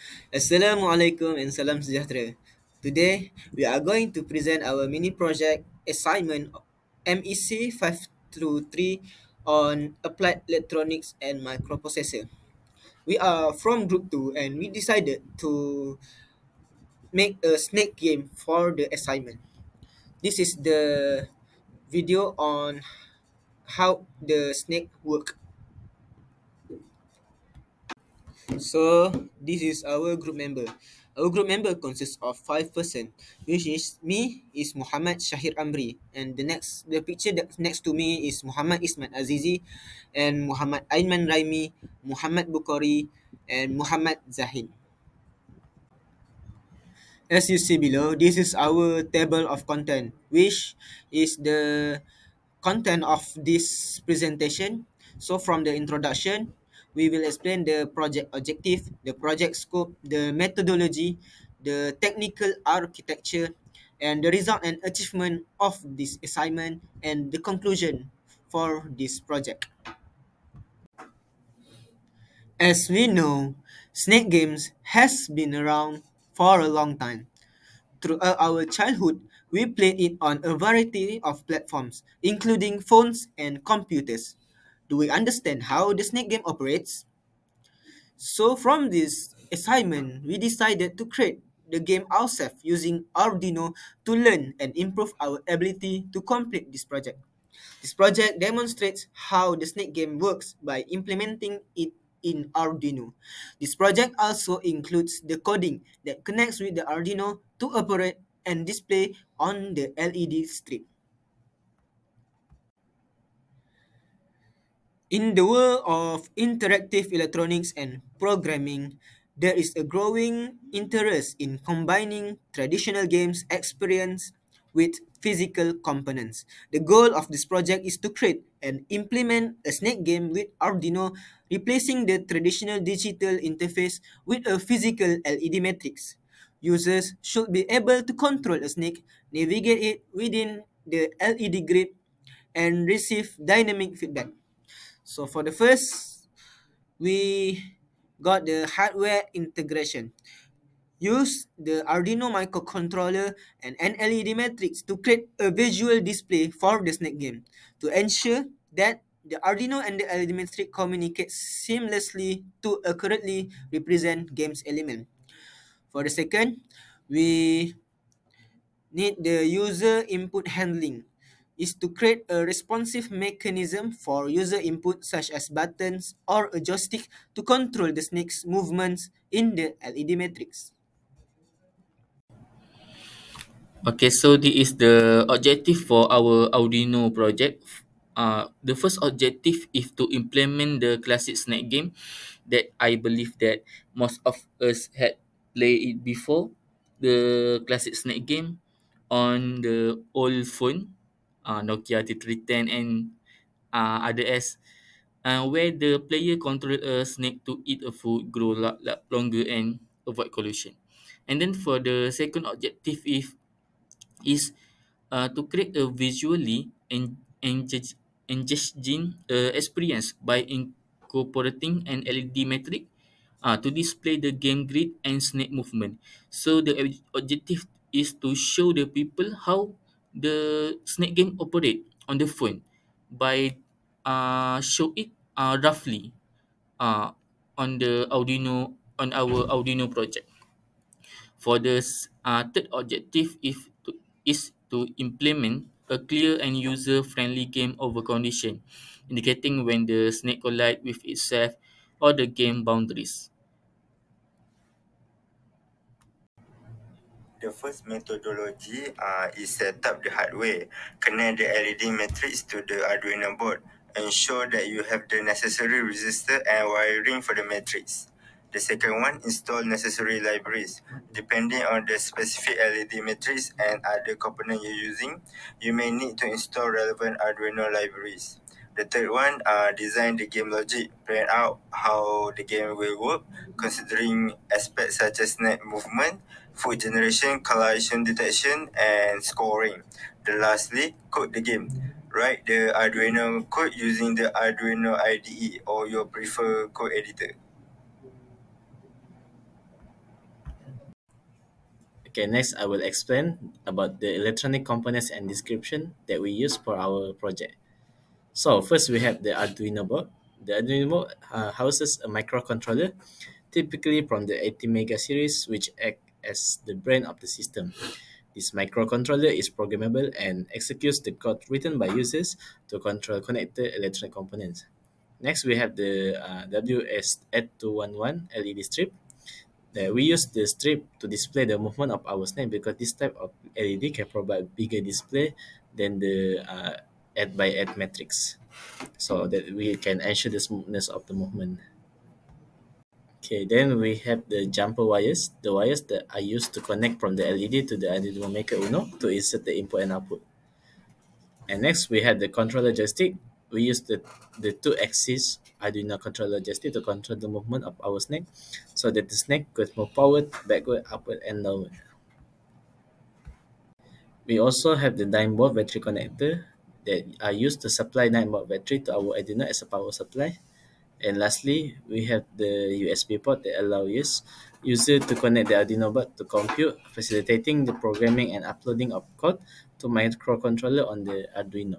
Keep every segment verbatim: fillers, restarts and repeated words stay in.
Assalamualaikum and salam sejahtera. Today, we are going to present our mini project assignment M E C five through three on applied electronics and microprocessor. We are from group two and we decided to make a snake game for the assignment. This is the video on how the snake work. So this is our group member. Our group member consists of five person, which is me is Muhammad Shahir Amri, and the next the picture that next to me is Muhammad Ismat Azizi, and Muhammad Aiman Raimi, Muhammad Bukhari, and Muhammad Zahin. As you see below, this is our table of content, which is the content of this presentation. So from the introduction, we will explain the project objective, the project scope, the methodology, the technical architecture, and the result and achievement of this assignment, and the conclusion for this project. As we know, Snake Games has been around for a long time. Throughout our childhood, we played it on a variety of platforms, including phones and computers. Do we understand how the snake game operates? So from this assignment, we decided to create the game ourselves using Arduino to learn and improve our ability to complete this project. This project demonstrates how the snake game works by implementing it in Arduino. This project also includes the coding that connects with the Arduino to operate and display on the L E D strip. In the world of interactive electronics and programming, there is a growing interest in combining traditional games experience with physical components. The goal of this project is to create and implement a snake game with Arduino, replacing the traditional digital interface with a physical L E D matrix. Users should be able to control a snake, navigate it within the L E D grid, and receive dynamic feedback. So for the first, we got the hardware integration. Use the Arduino microcontroller and an L E D matrix to create a visual display for the snake game. To ensure that the Arduino and the L E D matrix communicate seamlessly to accurately represent game's element. For the second, we need the user input handling is to create a responsive mechanism for user input such as buttons or a joystick to control the snake's movements in the L E D matrix. Okay, so this is the objective for our Arduino project. Uh, the first objective is to implement the classic snake game that I believe that most of us had played it before. The classic snake game on the old phone, uh, Nokia thirty three ten and uh, others, uh, where the player control a snake to eat a food, grow la- la- longer, and avoid collision. And then for the second objective is is uh, to create a visually en- engage- engaging uh, experience by incorporating an L E D matrix uh, to display the game grid and snake movement. So the ob- objective is to show the people how the snake game operate on the phone by uh, show it uh, roughly uh, on the Arduino on our Arduino project. For the s- uh, third objective is to, is to implement a clear and user-friendly game over condition, indicating when the snake collide with itself or the game boundaries. The first methodology uh, is set up the hardware, connect the L E D matrix to the Arduino board, ensure that you have the necessary resistor and wiring for the matrix. The second one, install necessary libraries. Depending on the specific L E D matrix and other component you're using, you may need to install relevant Arduino libraries. The third one, uh, design the game logic, plan out how the game will work, considering aspects such as net movement, food generation, collision detection, and scoring. The lastly, code the game. Write the Arduino code using the Arduino I D E or your preferred code editor. Okay, next I will explain about the electronic components and description that we use for our project. So first we have the Arduino board. The Arduino board uh, houses a microcontroller, typically from the eighty mega series, which act as the brain of the system. This microcontroller is programmable and executes the code written by users to control connected electronic components. Next, we have the uh, W S eight two one one L E D strip. Uh, we use the strip to display the movement of our snake because this type of L E D can provide bigger display than the uh, eight by eight matrix, so that we can ensure the smoothness of the movement. Okay, then we have the jumper wires, the wires that are used to connect from the L E D to the Arduino Maker Uno to insert the input and output. And next we have the controller joystick. We use the, the two axis Arduino controller joystick to control the movement of our snake so that the snake could move forward, backward, upward, and downward. We also have the nine volt battery connector that are used to supply nine volt battery to our Arduino as a power supply. And lastly, we have the U S B port that allows user to connect the Arduino board to compute, facilitating the programming and uploading of code to microcontroller on the Arduino.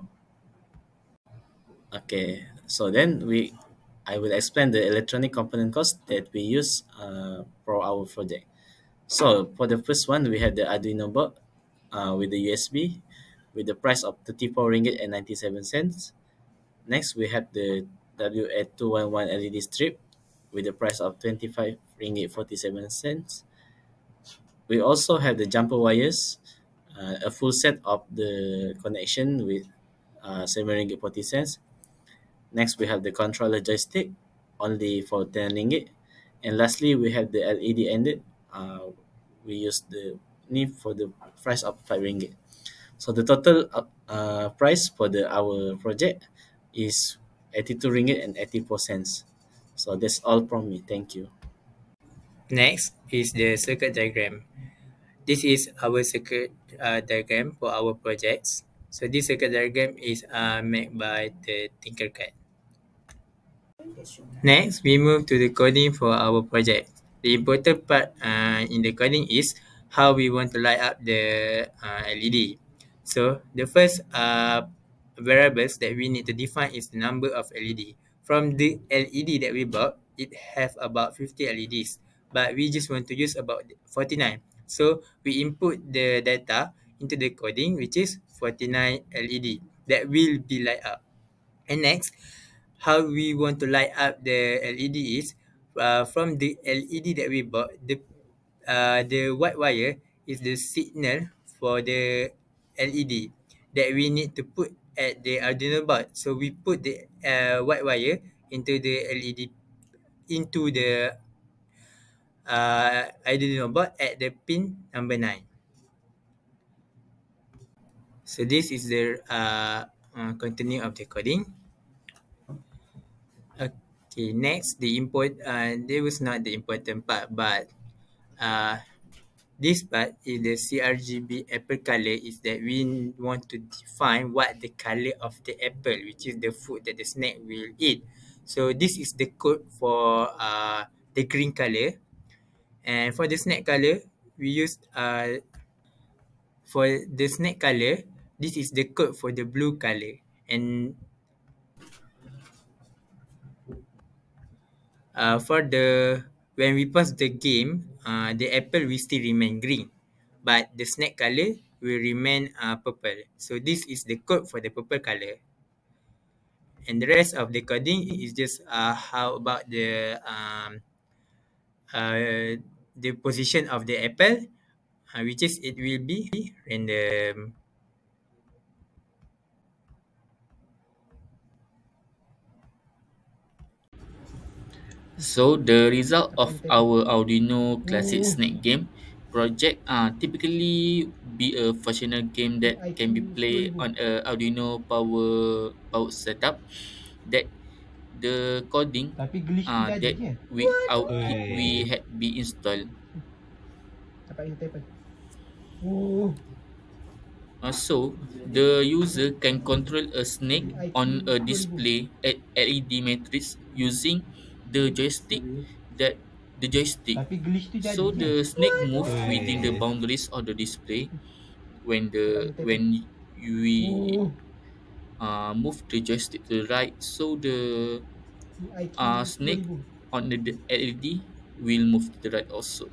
Okay, so then we, I will explain the electronic component cost that we use uh, for our project. So for the first one, we have the Arduino board uh, with the U S B with the price of thirty-four ringgit and ninety-seven cents. Next, we have the W eight two one one L E D strip with the price of twenty-five ringgit forty-seven cents. We also have the jumper wires, uh, a full set of the connection with uh, seven ringgit forty cents. Next, we have the controller joystick only for ten ringgit. And lastly, we have the L E D ended. Uh, we use the need for the price of five ringgit. So the total uh, uh, price for the our project is eighty-two ringgit and eighty-four cents. So that's all from me. Thank you. Next is the circuit diagram. This is our circuit uh, diagram for our projects. So this circuit diagram is uh, made by the Tinkercad. Next, we move to the coding for our project. The important part uh, in the coding is how we want to light up the uh, L E D. So the first uh, variables that we need to define is the number of L E D. From the L E D that we bought, it have about fifty L E Ds, but we just want to use about forty-nine. So we input the data into the coding, which is forty-nine L E D that will be light up. And next, how we want to light up the L E D is uh, from the L E D that we bought, the uh, the white wire is the signal for the L E D that we need to put at the Arduino board. So we put the uh, white wire into the L E D into the uh, Arduino board at the pin number nine. So this is the uh, uh, continue of the coding. Okay, next the import. Uh, there was not the important part, but uh, this part is the C R G B apple color is that we want to define what the color of the apple, which is the food that the snake will eat. So this is the code for uh, the green color, and for the snake color we used uh, for the snake color, this is the code for the blue color. And uh, for the when we pause the game, uh, the apple will still remain green, but the snake color will remain uh, purple. So this is the code for the purple color. And the rest of the coding is just uh, how about the um, uh, the position of the apple, uh, which is it will be random. So the result of our Arduino Classic Snake game project uh, typically be a functional game that can be played on a Arduino power power setup that the coding Tapi glitch tu uh, dah ada that je. we out Oi. we had be installed. Dapat kita apa? Oh. Uh, so the user can control a snake on a display at L E D matrix using the joystick that the joystick. Tapi glitch tu jadi So kan? the snake move Oh, within the yes. boundaries of the display when the Betul, betul. when we Oh, uh, move the joystick to the right, so the I Q uh, snake sepuluh ribu. on the d- L E D will move to the right also.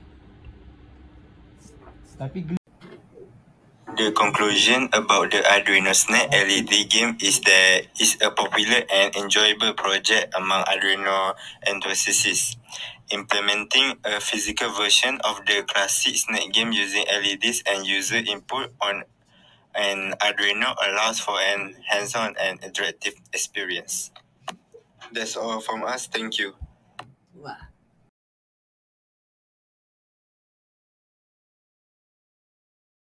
Tapi glitch The conclusion about the Arduino Snake L E D game is that it's a popular and enjoyable project among Arduino enthusiasts. Implementing a physical version of the classic Snake game using L E Ds and user input on an Arduino allows for an hands-on and interactive experience. That's all from us. Thank you. Wah.